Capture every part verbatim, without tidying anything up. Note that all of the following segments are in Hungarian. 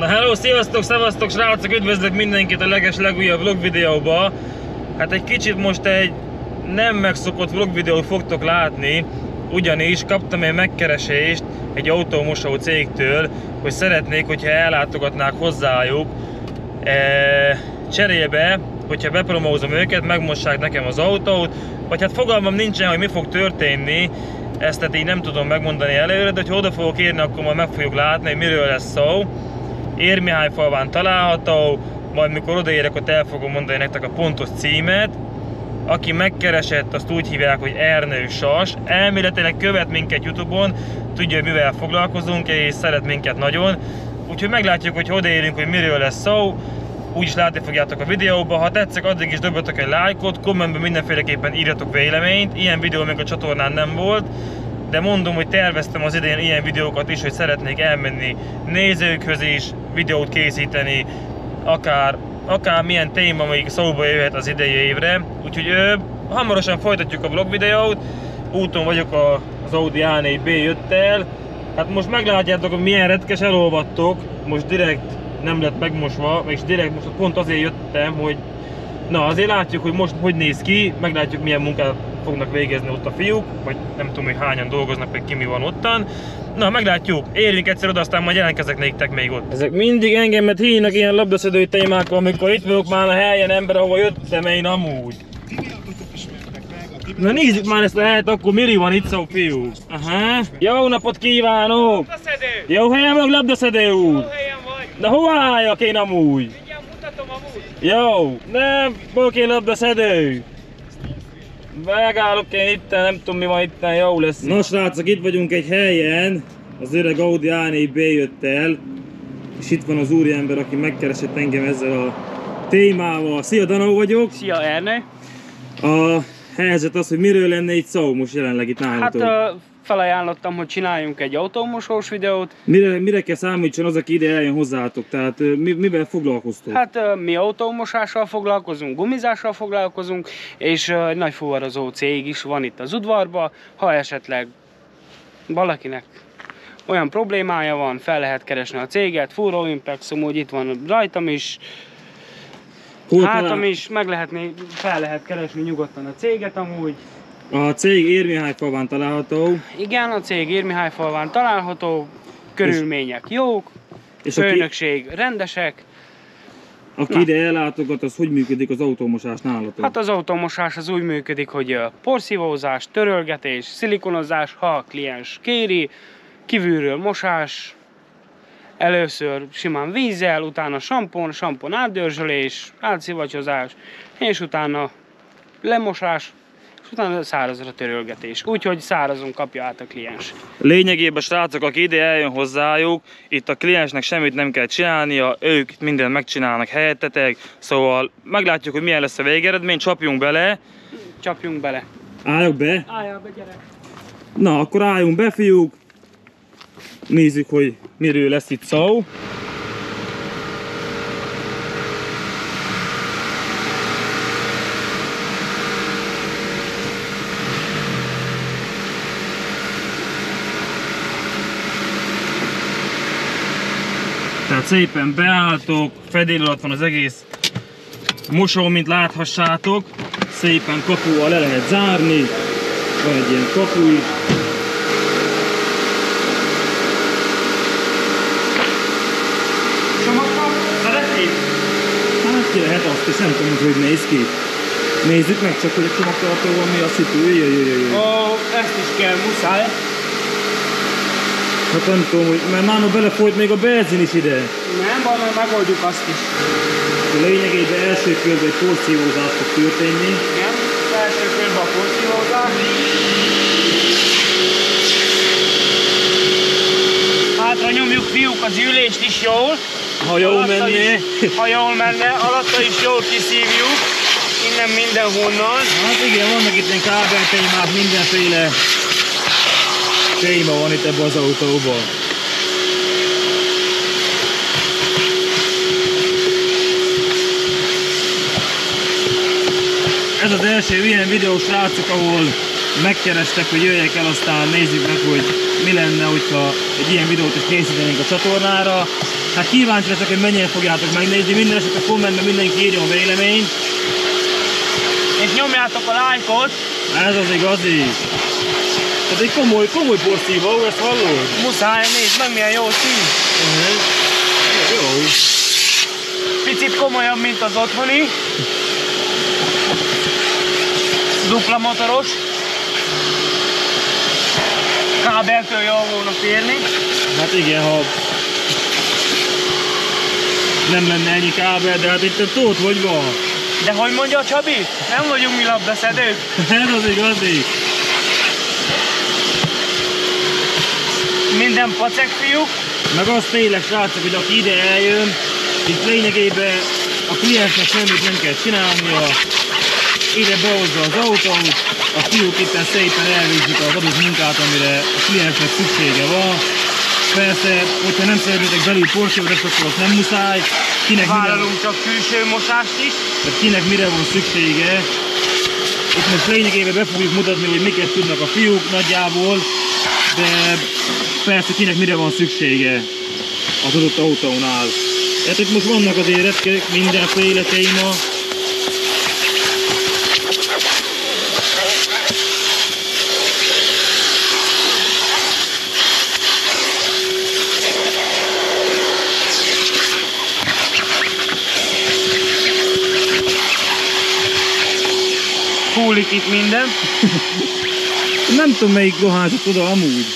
Na hello, sziasztok, szevasztok srácok, üdvözlök mindenkit a leges legújabb vlog videóba. Hát egy kicsit most egy nem megszokott vlog videót fogtok látni, ugyanis kaptam egy megkeresést egy autómosó cégtől, hogy szeretnék, hogyha ellátogatnák hozzájuk e, cserébe, hogyha bepromózom őket, megmossák nekem az autót, vagy hát fogalmam nincsen, hogy mi fog történni, ezt tehát így nem tudom megmondani előre, de ha oda fogok érni, akkor majd meg fogjuk látni, hogy miről lesz szó. Érmihályfalván található, majd mikor odaérek, ott el fogom mondani nektek a pontos címet. Aki megkeresett, azt úgy hívják, hogy Ernő Sas. Elméletileg követ minket YouTube-on, tudja, hogy mivel foglalkozunk, és szeret minket nagyon. Úgyhogy meglátjuk, hogy odaérünk, hogy miről lesz szó. Úgyis látni fogjátok a videóba. Ha tetszik, addig is dobjatok egy lájkot, kommentben mindenféleképpen írjatok véleményt. Ilyen videó még a csatornán nem volt. De mondom, hogy terveztem az idején ilyen videókat is, hogy szeretnék elmenni nézőkhöz is, videót készíteni, akár, akár milyen téma még szóba jöhet az idei évre. Úgyhogy ö, hamarosan folytatjuk a vlog videót. Úton vagyok a, az Audi á négy bé öttel. Hát most meglátjátok, hogy milyen retkes elolvattok. Most direkt nem lett megmosva, és direkt most pont azért jöttem, hogy na azért látjuk, hogy most hogy néz ki, meglátjuk milyen munkát fognak végezni ott a fiúk, vagy nem tudom, hogy hányan dolgoznak, meg ki mi van ottan. Na, meglátjuk, érjünk egyszer oda, aztán majd jelentkezek nektek még ott. Ezek mindig engemet hívnak ilyen labdaszedői témákkal, amikor itt vagyok már a helyen, ember, ahol jöttem én amúgy. Na nézzük már ezt a helyet, akkor miri van itt szó, fiúk. Aha. Jó napot kívánok! Labdaszedő! Jó helyen vagyok, labdaszedő úr! Jó helyen vagy! De hova álljak én amúgy? Mindjárt mutatom amúgy! Jó, nem vagyok én labdaszedő! Megállok én itten, nem tudom mi van itten, jó lesz. Na srácok, itt vagyunk egy helyen, az öreg Audi á négy bé öttel, és itt van az úriember, aki megkeresett engem ezzel a témával. Szia, Danó vagyok. Szia, Ernő! A helyzet az, hogy miről lenne itt szó most jelenleg itt nálatok? Hát uh, felajánlottam, hogy csináljunk egy autómosós videót. Mire, mire kell számítson az, aki ide eljön hozzátok? Tehát mi, mivel foglalkoztok? Hát uh, mi autómosással foglalkozunk, gumizással foglalkozunk, és uh, egy nagy fuvarozó cég is van itt az udvarban. Ha esetleg valakinek olyan problémája van, fel lehet keresni a céget, Furo Impex, amúgy itt van rajtam is. Hátam is, meg lehetné, fel lehet keresni nyugodtan a céget amúgy. A cég Érmihályfalván található. Igen, a cég Érmihályfalván található, körülmények jók, és főnökség aki, rendesek. Aki Na. ide ellátogat, az hogy működik az autómosás nálatok? Hát az autómosás az úgy működik, hogy porszívózás, törölgetés, szilikonozás, ha a kliens kéri, kívülről mosás, először simán vízzel, utána sampon, sampon átdörzsölés, átszivacsozás, és utána lemosás, és utána szárazra törölgetés. Úgyhogy szárazon kapja át a kliens. Lényegében srácok, aki ide eljön hozzájuk, itt a kliensnek semmit nem kell csinálnia, ők mindent megcsinálnak helyettetek, szóval meglátjuk, hogy milyen lesz a végeredmény, csapjunk bele. Csapjunk bele. Álljak be? Álljak be, gyerek. Na, akkor álljunk be, fiúk. Nézzük, hogy miről lesz itt szó. Tehát szépen beálltok, fedél alatt van az egész mosó, mint láthassátok. Szépen kapuval le lehet zárni. Van egy ilyen kapu is. Hát lehet azt is, nem tudom, hogy néz ki. Nézzük meg csak, hogy a csomagtartó van, mi a szitu. Jöjjö, jöjjö, jöjjö. Ó, ezt is kell, muszáj. Hát nem tudom, hogy, mert nálam belefolyt még a benzin is ide. Nem, van, mert megoldjuk azt is. A lényegében első körben egy porszívózás fog történni. Igen, az első körben a porszívózás. Hátra nyomjuk, fiúk, az ülést is jól. Ha jól menné. Ha jól menne, alatta is jól kiszívjuk. Innen mindenhonnan. Hát igen, vannak itt ilyen kábeltémák, mindenféle téma van itt ebben az autóban. Ez az első ilyen videó, srácok, ahol megkerestek, hogy jöjjek el, aztán nézzük meg, hogy mi lenne, hogyha egy ilyen videót is készítenénk a csatornára. Hát kíváncsi leszek, hogy mennyire fogjátok megnézni, minden esetre a kommentben mindenki írja a véleményt. És nyomjátok a lájkot. Ez az igazi. Ez egy komoly, komoly porszívó, ezt hallod? Muszáj, nézd meg milyen jó szín. Uh-huh. Jó. Picit komolyabb, mint az otthoni. Dupla motoros. Kábeltől jól volna férni. Hát igen, ha nem lenne ennyi kábel, de hát itt a tót hogy van? De hogy mondja a Csabi? Nem vagyunk mi labdaszedők. Ez az igazi. Minden pacek fiúk. Meg az tényleg, srácok, hogy aki ide eljön, itt lényegében a kliensnek semmit nem kell csinálnia. Ide behozza az autót, a fiúk itt szépen elvégzik az adott munkát, amire a kliensnek szüksége van. Persze, hogyha nem szeretnétek belül porszívót, akkor azt nem muszáj. Kinek Vállalunk csak külső mosást is. Tehát kinek mire van szüksége. Itt most lényegében be fogjuk mutatni, hogy miket tudnak a fiúk nagyjából, de persze kinek mire van szüksége az adott autónál. Hát itt most vannak azért retkek, mindenféle téma. Húlik itt minden. Nem tudom melyik dohányzott oda amúgy.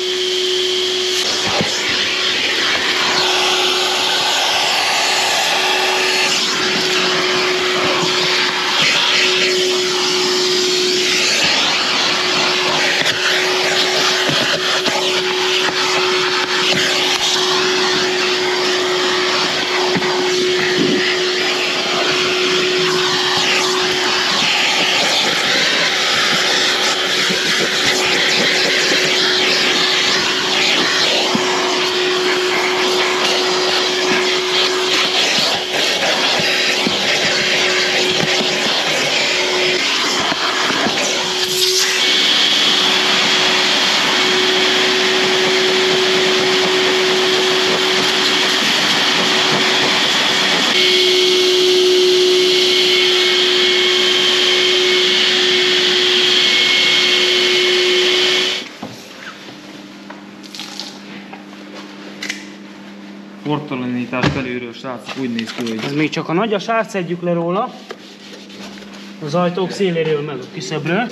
Portalanítás felülről, srácok, úgy néz ki, hogy... Ez még csak a nagyas, átszedjük le róla. Az ajtók széléről meg a küszöbről.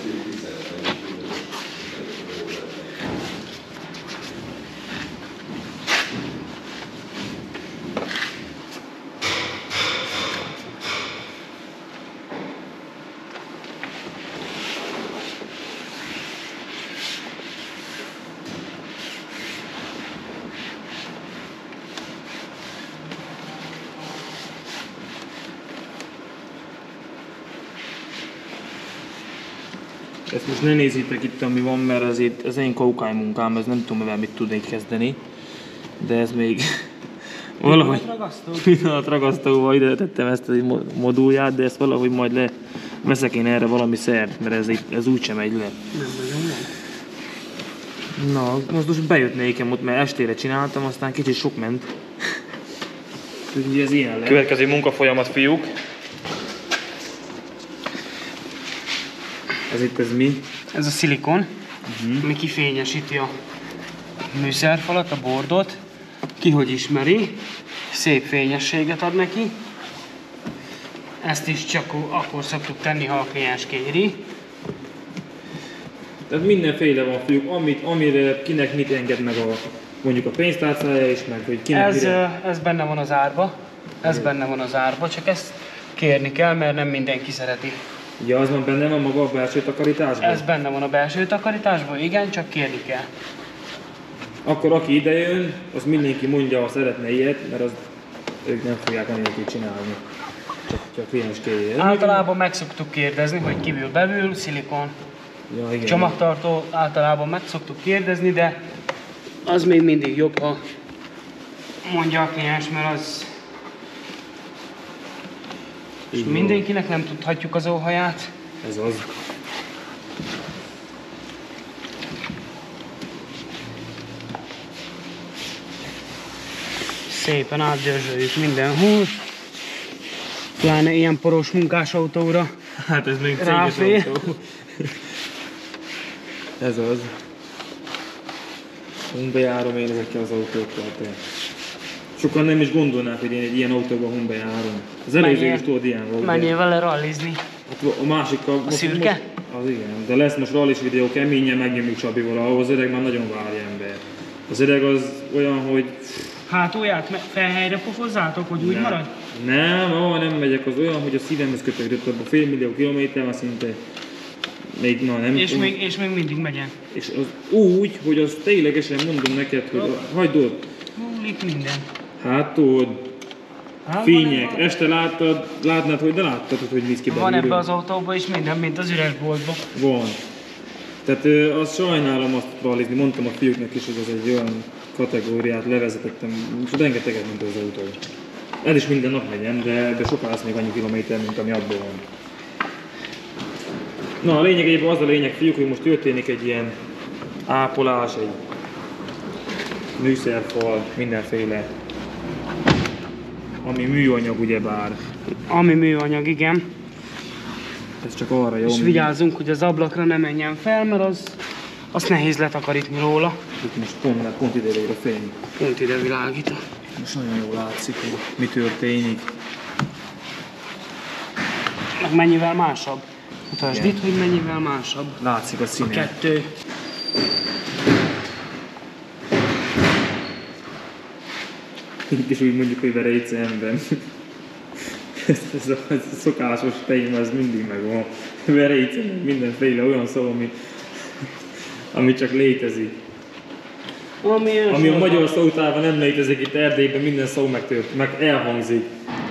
Ezt most ne nézzétek itt, ami van, mert ez, itt, ez én kaukály munkám, ez nem tudom, mivel mit tudnék kezdeni. De ez még valahogy pillanat ragasztóval ide tettem ezt a modulját, de ezt valahogy majd le veszek én erre valami szert, mert ez, ez úgysem megy le. Na, most bejött nekem ott, mert estére csináltam, aztán kicsit sok ment. Úgyhogy ez ilyen lesz. Következő munkafolyamat, fiúk. Ez itt ez mi? Ez a szilikon, Uh-huh. ami kifényesíti a műszerfalat, a bordot. Ki hogy ismeri, szép fényességet ad neki. Ezt is csak akkor szoktuk tenni, ha a kliens kéri. Tehát mindenféle van, fiúk, amit, amire kinek mit enged meg a, mondjuk a pénztárcája is, meg hogy kinek Ez, mire... ez benne van az árba, ez benne van az árba, csak ezt kérni kell, mert nem mindenki szereti. Ja, az van benne van maga a belső takarításban? Ez benne van a belső takarításban, igen, csak kérni kell. Akkor aki idejön, az mindenki mondja, ha szeretne ilyet, mert az ők nem fogják anélkül csinálni. Csak, csak kliens kérje. Általában meg szoktuk kérdezni, hogy kívül-belül, szilikon, Ja, igen. csomagtartó, általában meg szoktuk kérdezni, de az még mindig jobb, ha mondja a kliens, mert az... És mindenkinek nem tudhatjuk az óhaját. Ez az. szépen átdörzsöljük mindenhol. Pláne ilyen poros munkásautóra. Hát ez még ráfér. céges autó. Ez az. Honbejárom én ezekkel az autókkal. Te. Sokan nem is gondolnák, hogy én egy ilyen autóban honbejárom. Az előző is tudod ilyen volt. Menjél vele rallizni. Hát a másik a... A szürke? Most, az igen, de lesz most rallis videó, keményen megnyomjuk Csabival, ahhoz az öreg már nagyon várja ember. Az öreg az olyan, hogy... Hátulját felhelyre pofozzátok, hogy úgy nem. marad? Nem, ahol nem megyek, az olyan, hogy a szívemhez kötődött, abban fél millió kilométer, már szinte még, na nem. És még, és még mindig megyen. És az úgy, hogy az ténylegesen mondom neked, hogy a, hagyd ott. Múlik minden. Hát tudod, Hát, fények, van, este láttad, látnád, hogy de láttad, hogy néz ki van belülről. ebbe az autóban is minden, mint az üres boltban. Van. Tehát ö, azt sajnálom azt rallizni, mondtam a fiúknak is, hogy ez egy olyan kategóriát levezetettem, és rengeteget ment az autó. Ez is minden nap megyen, de, de sokkal lesz még annyi kilométer, mint ami abból van. Na a lényegében az a lényeg, fiúk, hogy most történik egy ilyen ápolás, egy műszerfal, mindenféle, ami műanyag ugyebár. Ami műanyag, igen. Ez csak arra jó. És vigyázzunk, hogy az ablakra ne menjen fel, mert az, azt nehéz letakarítni róla. Itt most pont, pont ide végre a fény. Pont ide világít. Most nagyon jól látszik, hogy mi történik. Meg mennyivel másabb. Mutasd Igen. itt, hogy mennyivel másabb. Látszik a A színe. kettő. Itt is úgy mondjuk, hogy verejce ember. ez, ez, a, ez a szokásos téma, ez mindig megvan. Verejce, mindenféle olyan szó, ami, ami csak létezik. Ami, Ami a magyar szótárban nem létezik, itt Erdélyben minden szó megtört, meg elhangzik.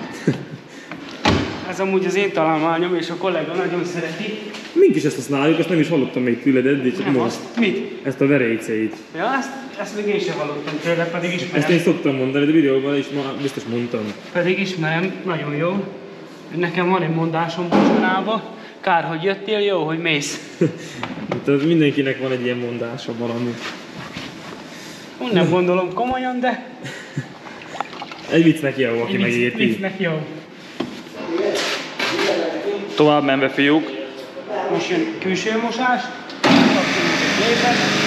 Ez amúgy az én találmányom, és a kollega nagyon szereti. Mink is ezt használjuk, ezt nem is hallottam még tőled eddig, csak Nem most. azt. Mit? Ezt a verejceit. Ja, ezt, ezt még én sem hallottam tőle, pedig ismerem. Ezt én szoktam mondani, de videóban is ma biztos mondtam. Pedig ismerem, nagyon jó. Nekem van egy mondásom mostanában. Kár, hogy jöttél, jó, hogy mész. Tehát mindenkinek van egy ilyen mondása valami. Úgy nem gondolom komolyan, de Egy viccnek jó, aki egy vicc, megérti. viccnek jó. Tovább menve, fiúk. Most jön külső mosás. Kapcsoljuk a gépet.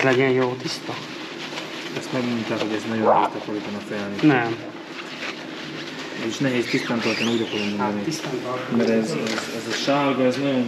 legyen jó tiszta. Ezt megmondták, hogy ez nagyon nehéz takarítani a felni. Nem. És nehéz tisztán tartani, úgy akarom mondani. Hát tisztán tartani. Mert ez, ez, ez a sárga, ez nagyon...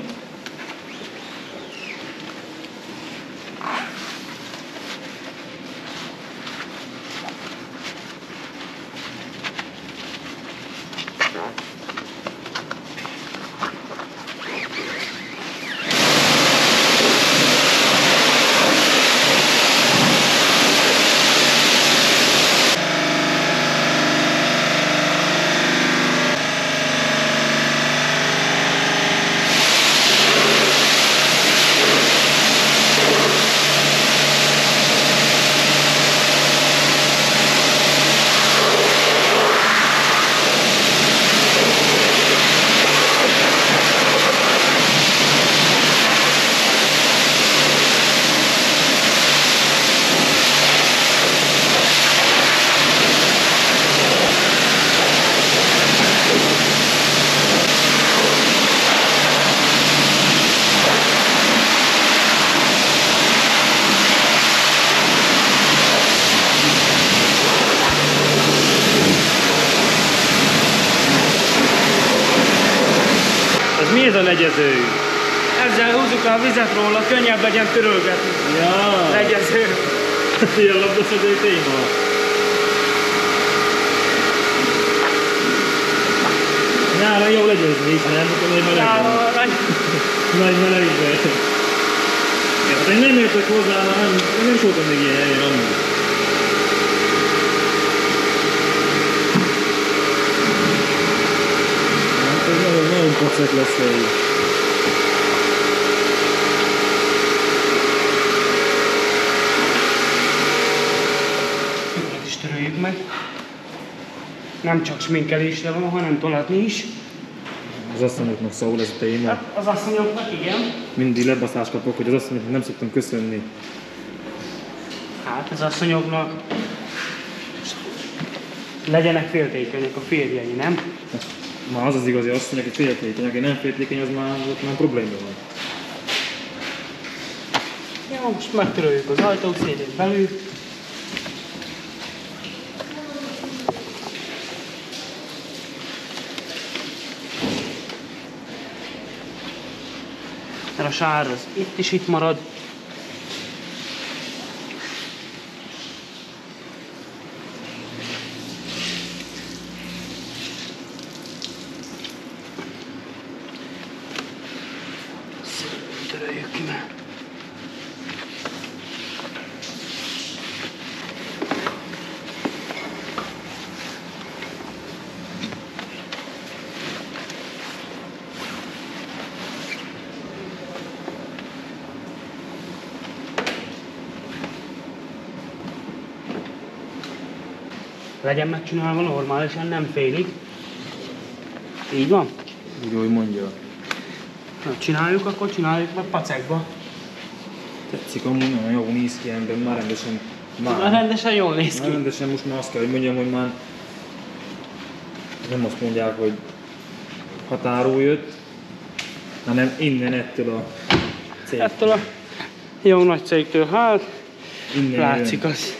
Mi ez a legyező? Ezzel húzzuk a vizet róla, könnyebb legyen törölgetni. Ja. Legyező. Ilyen labdaszedő téma. Nyáron jó legyezni is, nem? Akkor nagy meleg van. Nagy melegben. Hát én nem értek hozzá, nem, nem is voltam még ilyen helyen amúgy. Hát ez nagyon, nagyon pacek lesz végig. Ezt is töröljük meg. Nem csak sminkelésre van, hanem tolatni is. Az asszonyoknak szól ez a téma. Hát az asszonyoknak igen. Mindig lebaszást kapok, hogy az asszonyoknak nem szoktam köszönni. Hát az asszonyoknak legyenek féltékenyek a férjei, nem? Már az az igazi asszony, aki féltékeny, aki nem féltékeny, az már, ott már probléma van. Ja, most megtöröljük az ajtót szélén belül. Mert a sár az itt is itt marad. Töröljük ki meg. Legyen megcsinálva normálisan, nem félig. Így van? Úgy, ahogy mondja. Ha csináljuk, akkor csináljuk meg pacekba. Tetszik, amúgy nagyon jól néz ki, ember, már rendesen... Már, már rendesen jól néz ki. Már rendesen most már azt kell, hogy mondjam, hogy már... Nem azt mondják, hogy határól jött, hanem innen ettől a cégtől. Ettől a jó nagy cégtől, hát Innen látszik jön. az.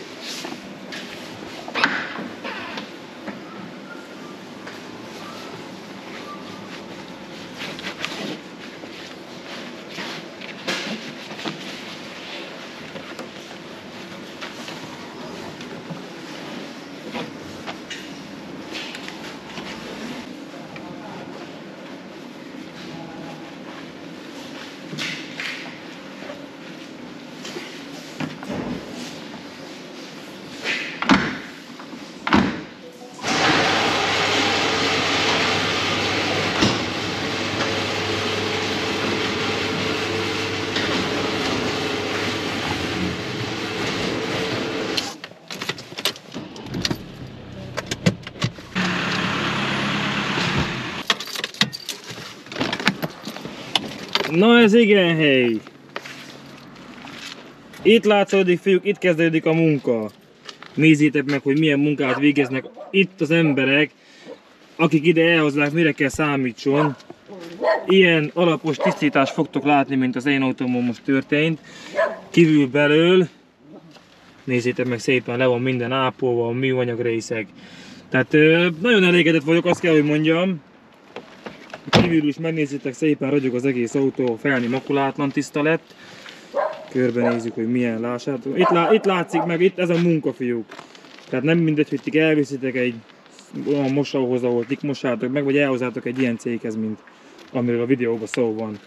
Na ez igen hely! Itt látszódik, fiúk, itt kezdődik a munka. Nézzétek meg, hogy milyen munkát végeznek itt az emberek, akik ide elhozzák, mire kell számítson. Ilyen alapos tisztítást fogtok látni, mint az én autómon most történt. Kívül belől, Nézzétek meg szépen, le van minden ápolva, műanyag részek. Tehát ö, nagyon elégedett vagyok, azt kell, hogy mondjam. Kívülről is megnézzétek, szépen ragyog az egész autó, felni makulátlan tiszta lett. Körbenézzük, hogy milyen, lássátok. Itt, lá, itt látszik meg, itt ez a munka, fiúk. Tehát nem mindegy, hogy ti elviszitek egy olyan mosóhoz, ahol tik mossátok meg, vagy elhozzátok egy ilyen céghez, mint amiről a videóban szó van.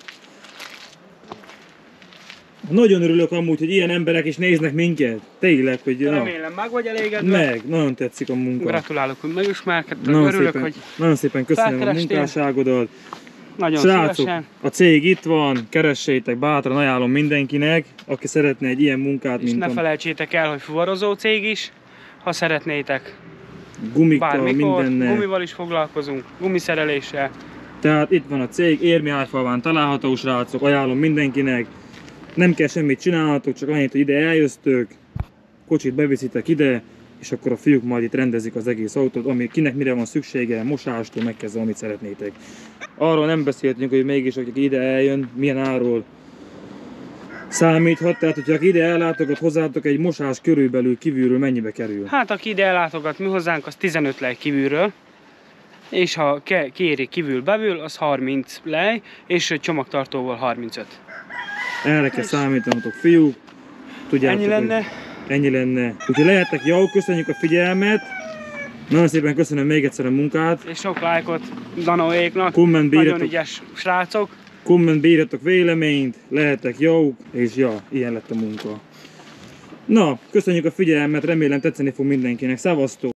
Nagyon örülök amúgy, hogy ilyen emberek is néznek minket. Tényleg, hogy... Remélem, meg vagy elégedve. Meg, nagyon tetszik a munka. Gratulálok, hogy megismerkedtek, Nagyon örülök, szépen, hogy nagyon szépen köszönöm a munkásságodat. Nagyon Srácok, szívesen. a cég itt van, keressétek, bátran ajánlom mindenkinek, aki szeretne egy ilyen munkát, És mint ne a felejtsétek el, hogy fuvarozó cég is, ha szeretnétek. gumikkal, Bármikor, mindennel. gumival is foglalkozunk, gumiszereléssel. Tehát itt van a cég, Érmihágyfalván található, srácok, ajánlom mindenkinek. Nem kell semmit csinálhatok, csak annyit, hogy ide eljöttök, kocsit beviszitek ide, és akkor a fiúk majd itt rendezik az egész autót, ami kinek mire van szüksége, mosástól megkezdve, amit szeretnétek. Arról nem beszéltünk, hogy mégis, aki ide eljön, milyen árról számíthat, tehát hogyha ide ellátogat hozzátok, egy mosás körülbelül kívülről mennyibe kerül? Hát aki ide ellátogat mi hozzánk, az tizenöt lej kívülről, és ha kéri kívül bevül, az harminc lej, és csomagtartóval harmincöt. Erre kell számítanatok, fiúk. Tudjátok, Ennyi lenne. Hogy ennyi lenne. Úgyhogy lehettek, jó, köszönjük a figyelmet. Nagyon szépen köszönöm még egyszer a munkát. És sok lájkot Danóéknak, Kommentbe nagyon írjatok, ügyes srácok. kommentbe írjatok véleményt, lehetek jók, és ja, ilyen lett a munka. Na, köszönjük a figyelmet, remélem tetszeni fog mindenkinek. Szevasztok!